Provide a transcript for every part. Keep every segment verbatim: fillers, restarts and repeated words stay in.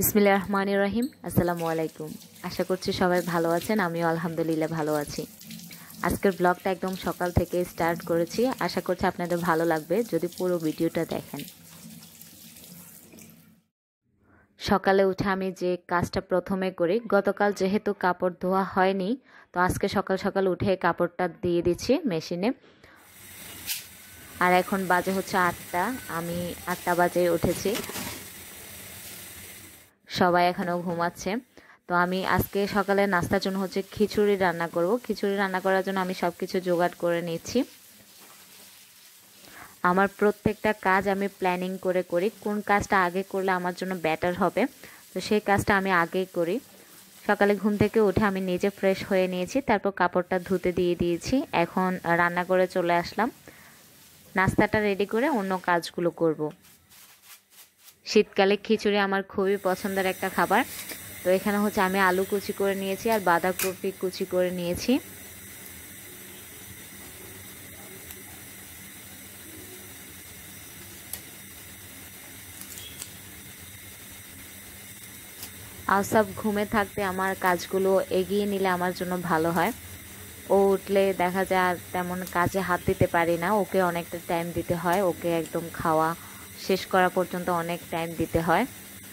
বিসমিল্লাহির রহমানির রহিম। আসসালামু আলাইকুম। আশা করছি সবাই ভালো আছেন, আমিও আলহামদুলিল্লাহ ভালো আছি। আজকের ব্লগটা একদম সকাল থেকে স্টার্ট করেছি, আশা করছি আপনাদের ভালো লাগবে যদি পুরো ভিডিওটা দেখেন। সকালে উঠে আমি যে কাজটা প্রথমে করি, গতকাল যেহেতু কাপড় ধোয়া হয়নি, তো আজকে সকাল সকাল উঠে কাপড়টা দিয়ে দিচ্ছি মেশিনে। আর এখন বাজে হচ্ছে আটটা, আমি আটটা বাজে উঠেছি, সবাই এখনও ঘুমাচ্ছে। তো আমি আজকে সকালে নাস্তার জন্য হচ্ছে খিচুড়ি রান্না করব। খিচুড়ি রান্না করার জন্য আমি সব কিছু জোগাড় করে নিচ্ছি। আমার প্রত্যেকটা কাজ আমি প্ল্যানিং করে করি, কোন কাজটা আগে করলে আমার জন্য বেটার হবে, তো সেই কাজটা আমি আগেই করি। সকালে ঘুম থেকে উঠে আমি নিজে ফ্রেশ হয়ে নিয়েছি, তারপর কাপড়টা ধুতে দিয়ে দিয়েছি। এখন রান্না করে চলে আসলাম, নাস্তাটা রেডি করে অন্য কাজগুলো করব। শীতকালে খিচুড়ি আমার খুবই পছন্দের একটা খাবার। তো এখানে হচ্ছে আমি আলু কুচি করে নিয়েছি আর বাঁধাকপি কুচি করে নিয়েছি। আওসাফ ঘুমে থাকতে আমার কাজগুলো এগিয়ে নিলে আমার জন্য ভালো হয়। ও উঠলে দেখা যায় আর তেমন কাজে হাত দিতে পারি না, ওকে অনেকটা টাইম দিতে হয়, ওকে একদম খাওয়া শেষ করা পর্যন্ত অনেক টাইম দিতে হয়।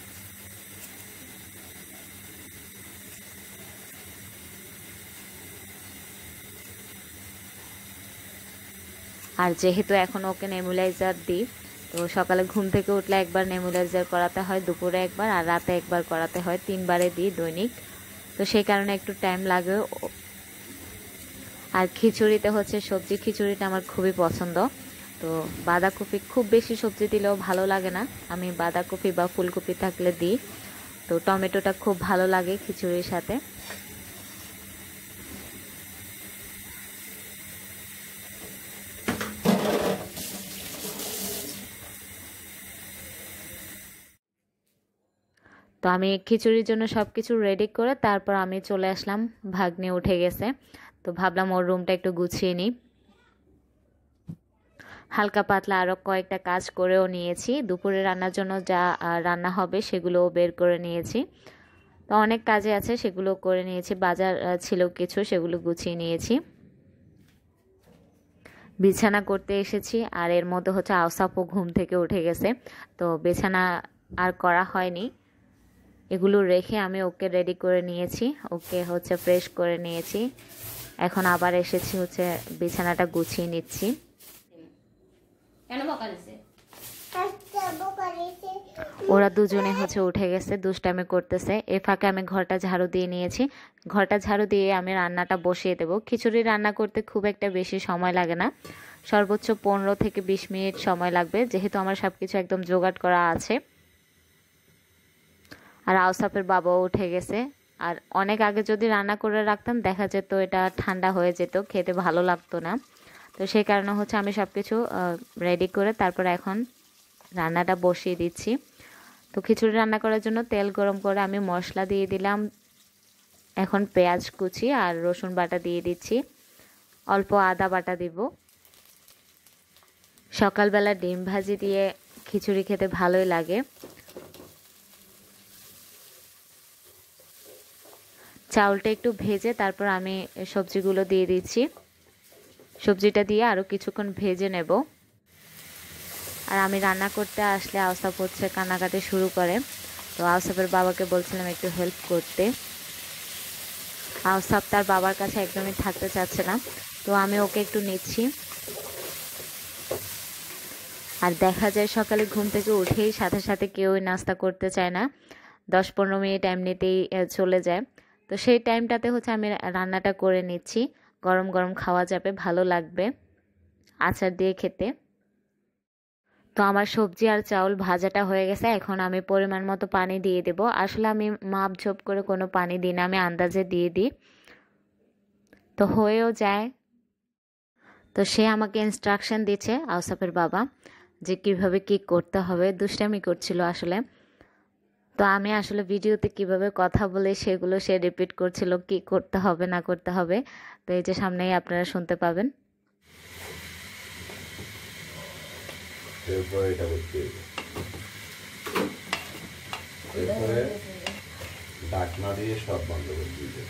আর যেহেতু এখন ওকে নেবুলাইজার দিই, তো সকালে ঘুম থেকে উঠলে একবার নেবুলাইজার করাতে হয়, দুপুরে একবার আর রাতে একবার করাতে হয়, তিনবারে দিই দৈনিক। তো সেই কারণে একটু টাইম লাগে। আর খিচুড়িতে হচ্ছে সবজি খিচুড়িটা আমার খুবই পছন্দ। তো বাঁধাকপি খুব বেশি সবজি দিলেও ভালো লাগে না, আমি বাঁধাকপি বা ফুলকপি থাকলে দিই। তো টমেটোটা খুব ভালো লাগে খিচুড়ির সাথে। তো আমি খিচুড়ির জন্য সব কিছু রেডি করে তারপর আমি চলে আসলাম, ভাগ্নে উঠে গেছে, তো ভাবলাম ওর রুমটা একটু গুছিয়ে নিই। হালকা পাতলা আরও কয়েকটা কাজ করেও নিয়েছি, দুপুরে রান্নার জন্য যা রান্না হবে সেগুলোও বের করে নিয়েছি। তো অনেক কাজে আছে, সেগুলো করে নিয়েছি, বাজার ছিল কিছু, সেগুলো গুছিয়ে নিয়েছি। বিছানা করতে এসেছি আর এর মধ্যে হচ্ছে আওসাফও ঘুম থেকে উঠে গেছে, তো বিছানা আর করা হয়নি। এগুলো রেখে আমি ওকে রেডি করে নিয়েছি, ওকে হচ্ছে ফ্রেশ করে নিয়েছি। এখন আবার এসেছি হচ্ছে বিছানাটা গুছিয়ে নিচ্ছি। ওরা দুজনে হচ্ছে উঠে গেছে, দুষ্টামি করতেছে। এ ফাঁকে আমি ঘরটা ঝাড়ু দিয়ে নিয়েছি। ঘরটা ঝাড়ু দিয়ে আমি রান্নাটা বসিয়ে দেব। খিচুড়ি রান্না করতে খুব একটা বেশি সময় লাগে না, সর্বোচ্চ পনেরো থেকে বিশ মিনিট সময় লাগবে, যেহেতু আমার সব কিছু একদম জোগাড় করা আছে। আর আওসাফের বাবাও উঠে গেছে। আর অনেক আগে যদি রান্না করে রাখতাম দেখা যেত এটা ঠান্ডা হয়ে যেত, খেতে ভালো লাগতো না। তো সেই কারণে হচ্ছে আমি সব কিছু রেডি করে তারপর এখন রান্নাটা বসিয়ে দিচ্ছি। তো খিচুড়ি রান্না করার জন্য তেল গরম করে আমি মশলা দিয়ে দিলাম, এখন পেঁয়াজ কুচি আর রসুন বাটা দিয়ে দিচ্ছি, অল্প আদা বাটা দিব। সকালবেলা ডিম ভাজি দিয়ে খিচুড়ি খেতে ভালোই লাগে। চাউলটা একটু ভেজে তারপর আমি সবজিগুলো দিয়ে দিচ্ছি, সবজিটা দিয়ে আরও কিছুক্ষণ ভেজে নেব। আর আমি রান্না করতে আসলে আওসাফ হচ্ছে কান্নাকাটি শুরু করে, তো আওসাফের বাবাকে বলছিলাম একটু হেল্প করতে। আওসাফ তার বাবার কাছে একদমই থাকতে চাচ্ছে না, তো আমি ওকে একটু নিচ্ছি। আর দেখা যায় সকালে ঘুম থেকে উঠেই সাথে সাথে কেউই নাস্তা করতে চায় না, দশ পনেরো মিনিট এমনিতেই চলে যায়। তো সেই টাইমটাতে হচ্ছে আমি রান্নাটা করে নিচ্ছি, গরম গরম খাওয়া যাবে, ভালো লাগবে আচার দিয়ে খেতে। তো আমার সবজি আর চাউল ভাজাটা হয়ে গেছে, এখন আমি পরিমাণ মতো পানি দিয়ে দেব। আসলে আমি মাপ ঝোপ করে কোনো পানি দিই না, আমি আন্দাজে দিয়ে দিই, তো হয়েও যায়। তো সে আমাকে ইনস্ট্রাকশন দিচ্ছে আওসাফের বাবা যে কিভাবে কি করতে হবে, দুষ্টামি করছিল আসলে। তো আমি আসলে ভিডিওতে কিভাবে কথা বলে সেগুলো সে রিপিট করছিল, কি করতে হবে না করতে হবে। তো এই যে সামনেই আপনারা শুনতে পাবেন। এরপরে ঢাকনা দিয়ে সব বন্ধ করে দিতে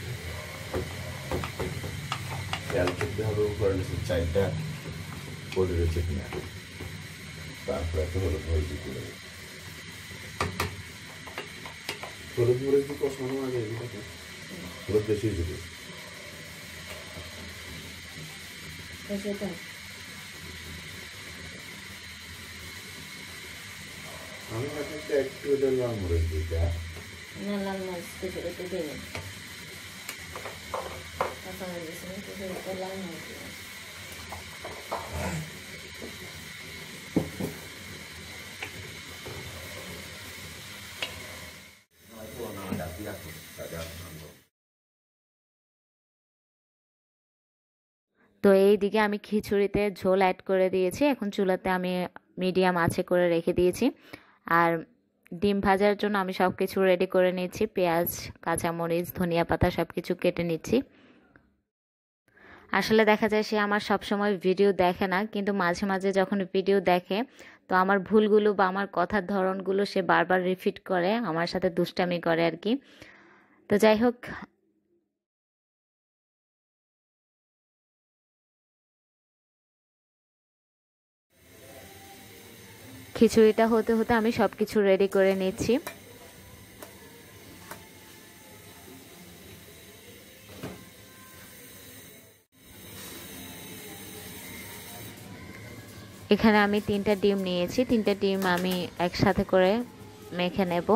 খেয়াল করতে হবে উপরে নিচে চারটা পড়ে রয়েছে কিনা, তারপরে এত হলুদ মরিচ দিতে হবে। হলুদ মরিচ দিয়ে কষানো আগে হলুদ বেশি দিতে আমি ভাবছি একটু লাল মরিচ দিতে না লাল মরিচ কিছু একটু দেবেন কাঁচা মরিচ কিছু একটু লাল মরিচ দেবেন। তো এই দিকে আমি খিচুড়িতে ঝোল অ্যাড করে দিয়েছি। এখন চুলাতে আমি মিডিয়াম আঁচে করে রেখে দিয়েছি। আর ডিম ভাজার জন্য আমি সব কিছু রেডি করে নিচ্ছি। পেঁয়াজ, কাঁচামরিচ, ধনিয়া পাতা সব কিছু কেটে নিচ্ছি। আসলে দেখা যায় সে আমার সব সময় ভিডিও দেখে না, কিন্তু মাঝে মাঝে যখন ভিডিও দেখে তো আমার ভুলগুলো বা আমার কথার ধরনগুলো সে বারবার রিপিট করে, আমার সাথে দুষ্টামি করে আর কি। তো যাই হোক, খিচুড়িটা হতে হতে আমি সব কিছু রেডি করে নিচ্ছি। এখানে আমি তিনটা ডিম নিয়েছি, তিনটা ডিম আমি একসাথে করে মেখে নেব।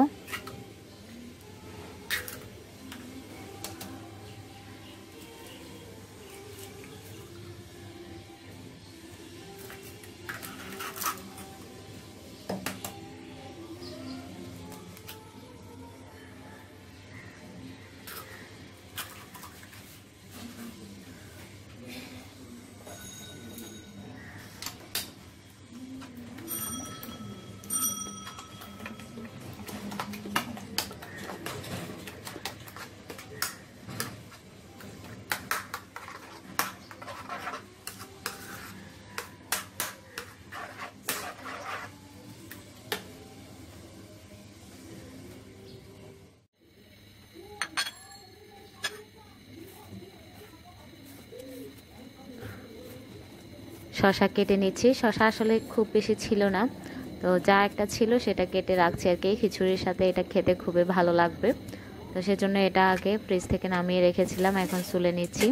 শসা কেটে নিচ্ছি। শসা আসলে খুব বেশি ছিল না, তো যা একটা ছিল সেটা কেটে রাখছি আর কি। খিচুড়ির সাথে এটা খেতে খুবই ভালো লাগবে, তো সেজন্য এটা আগে ফ্রিজ থেকে নামিয়ে রেখেছিলাম, এখন চুলে নিচ্ছি।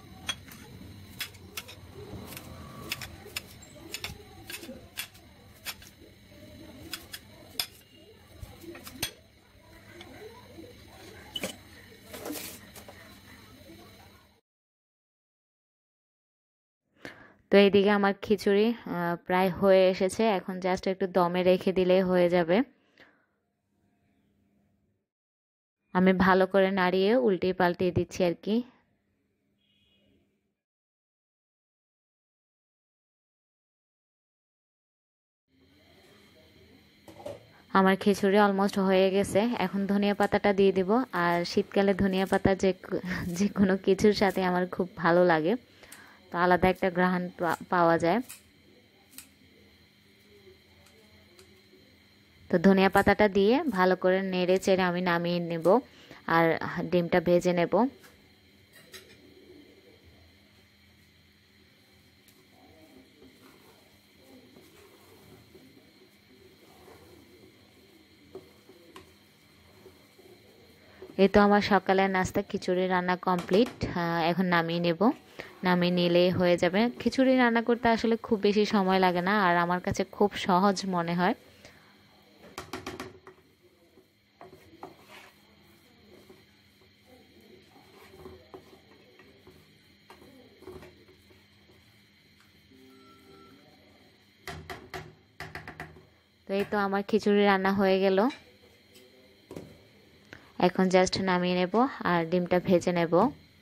তো এইদিকে আমার খিচুড়ি প্রায় হয়ে এসেছে, এখন জাস্ট একটু দমে রেখে দিলেই হয়ে যাবে। আমি ভালো করে নাড়িয়ে উল্টিয়ে পাল্টিয়ে দিচ্ছি আর কি। আমার খিচুড়ি অলমোস্ট হয়ে গেছে, এখন ধনিয়া পাতাটা দিয়ে দিব। আর শীতকালে ধনিয়া পাতা যে যে কোনো কিছুর সাথে আমার খুব ভালো লাগে, তো আলাদা একটা ঘ্রাণ পাওয়া যায়। তো ধনিয়া পাতাটা দিয়ে ভালো করে নেড়ে চেড়ে আমি নামিয়ে নেব আর ডিমটা ভেজে নেব। এই তো আমার সকালের নাস্তা খিচুড়ি রান্না কমপ্লিট। এখন নামিয়ে নেব, নামিয়ে নিলেই হয়ে যাবে। খিচুড়ি রান্না করতে আসলে খুব বেশি সময় লাগে না, আর আমার কাছে খুব সহজ মনে হয়। তো এই তো আমার খিচুড়ি রান্না হয়ে গেল, এখন জাস্ট নামিয়ে নেব আর ডিমটা ভেজে নেব।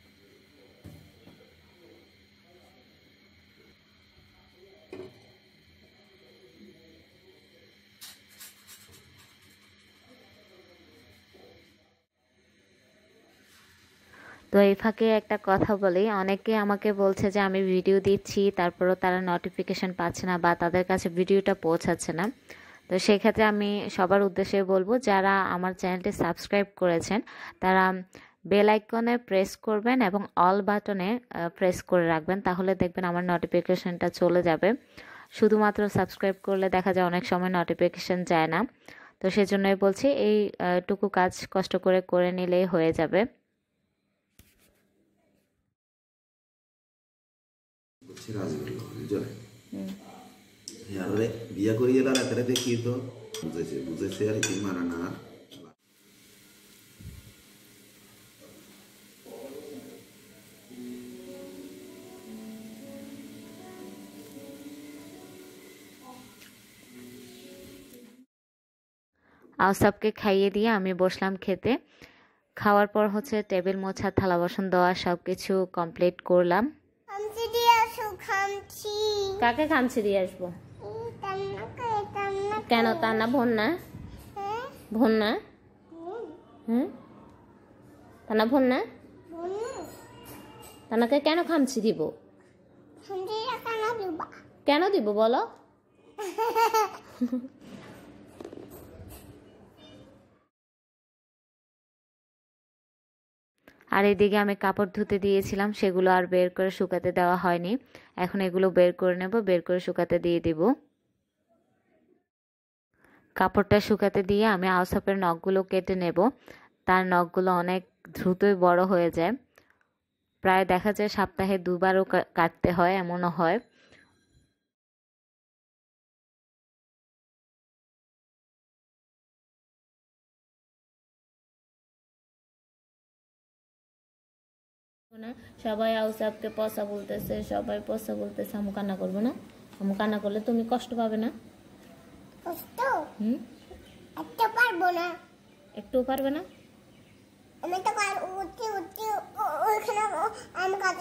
তো এই ফাঁকে একটা কথা বলি, অনেকে আমাকে বলছে যে আমি ভিডিও দিচ্ছি তারপরও তারা নোটিফিকেশন পাচ্ছে না বা তাদের কাছে ভিডিওটা পৌঁছাচ্ছে না। তো সেক্ষেত্রে আমি সবার উদ্দেশ্যে বলবো, যারা আমার চ্যানেলটি সাবস্ক্রাইব করেছেন তারা বেল আইকনে প্রেস করবেন এবং অল বাটনে প্রেস করে রাখবেন, তাহলে দেখবেন আমার নোটিফিকেশনটা চলে যাবে। শুধুমাত্র সাবস্ক্রাইব করলে দেখা যায় অনেক সময় নোটিফিকেশন যায় না, তো সেজন্যই বলছি এই টুকু কাজ কষ্ট করে করে নিলেই হয়ে যাবে। বিয়া করিয়ে রাতে দেখি তো বুঝেছে বুঝেছে আর কি মারা না। আওসাবকে খাইয়ে দিয়ে আমি বসলাম খেতে। খাওয়ার পর হচ্ছে টেবিল মোছা, থালা বাসন দেওয়া সব কিছু কমপ্লিট করলাম। কাকে খামছি দিয়ে আসবো? কেন তা না ভন না ভন না হুম তা না ভন না তানাকে কেন খামছি দিব? কেন দিব বলো? আর এদিকে আমি কাপড় ধুতে দিয়েছিলাম, সেগুলো আর বের করে শুকাতে দেওয়া হয়নি। এখন এগুলো বের করে নেব, বের করে শুকাতে দিয়ে দিব। কাপড়টা শুকাতে দিয়ে আমি আওসাপের নখগুলো কেটে নেব। তার নখগুলো অনেক দ্রুতই বড় হয়ে যায়, প্রায় দেখা যায় সপ্তাহে দুবারও কাটতে হয়, এমনও হয়। না সবাই আউসাবকে পসা বলতেছে, সবাই পসা বলতেছে। আমি কান্না করবো না? আমি কান্না করলে তুমি কষ্ট পাবে না? কষ্ট হুম একটু পারবো না। একটু পারবে না? আমি তো কাল উঠতে উঠতে ওইখানে আমি কাছে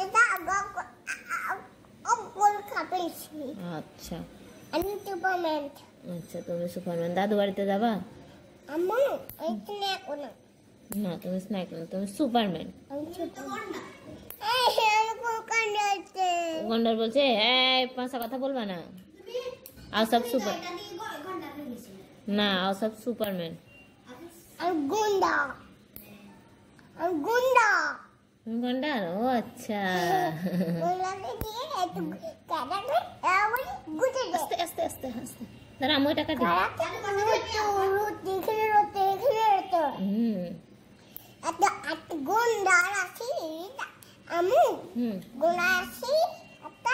গোল খাপেছি। আচ্ছা আমি সুপারম্যান। আচ্ছা তুমি সুপারম্যান। দাদু বাড়িতে যাবা? আম্মু এইখানে এখন না তুমি স্ন্যাক না, তুমি সুপারম্যান। আমি সুপারম্যান। এই আমি কোন কাণ্ডে আছে? গন্ডার বলছে এই পাঁচটা কথা বলবা না। আওসাব সুপার না, আওসাব সুপারম্যান। আর গুন্ডা আর গুন্ডা তুমি গন্ডার? ও আচ্ছা। গুন্ডাকে দিয়ে একটু কাটাকে আবার গুটে দে। আস্তে আস্তে আস্তে আস্তে দাঁড়া, আমি ওইটা কাটি। রুটি এখানে রুটি এখানে রুটি হুম একটা একটা গুন্ডা আছি আমি হুম গুন্ডা আছি একটা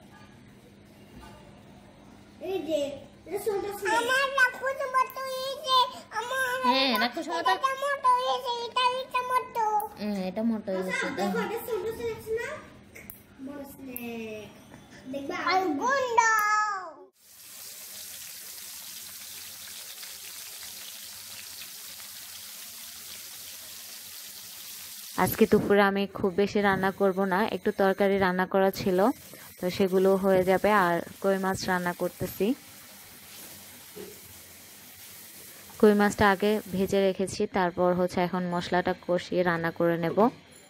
এই যে আমার রাক্ষস মতো এই যে আমার হ্যাঁ রাক্ষস মতো এটা মতো এই যে এটা এটা মতো হ্যাঁ এটা মোটা হয়ে গেছে। দেখো এটা ছোট স্ন্যাক্স না বড় স্ন্যাক দেখবা আর গুন্ডা। আজকে দুপুরে আমি খুব বেশি রান্না করব না, একটু তরকারি রান্না করা ছিল, তো সেগুলো হয়ে যাবে। আর কই মাছ রান্না করতেছি। কই মাছটা আগে ভেজে রেখেছি, তারপর হচ্ছে এখন মশলাটা কষিয়ে রান্না করে নেব।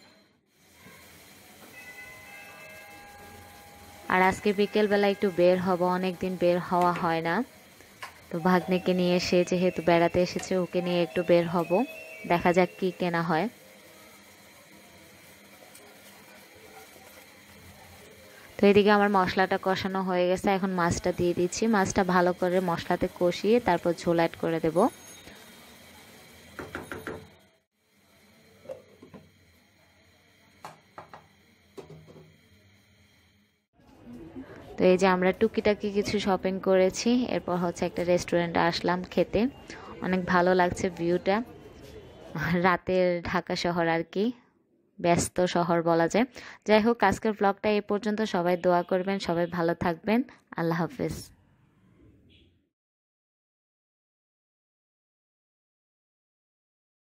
আর আজকে বিকেলবেলা একটু বের হব, অনেকদিন বের হওয়া হয় না। তো ভাগ্নেকে নিয়ে এসে যেহেতু বেড়াতে এসেছে, ওকে নিয়ে একটু বের হব, দেখা যাক কি কেনা হয়। তো এদিকে আমার মশলাটা কষানো হয়ে গেছে, এখন মাছটা দিয়ে দিচ্ছি। মাছটা ভালো করে মশলাতে কষিয়ে তারপর ঝোল অ্যাড করে দেব। তো এই যে আমরা টুকিটাকি কিছু শপিং করেছি, এরপর হচ্ছে একটা রেস্টুরেন্টে আসলাম খেতে। অনেক ভালো লাগছে ভিউটা, রাতের ঢাকা শহর আর কি, ব্যস্ত শহর বলা যায়। যাই হোক, আজকের ব্লগটা এই পর্যন্ত। সবাই দোয়া করবেন, সবাই ভালো থাকবেন। আল্লাহ হাফেজ।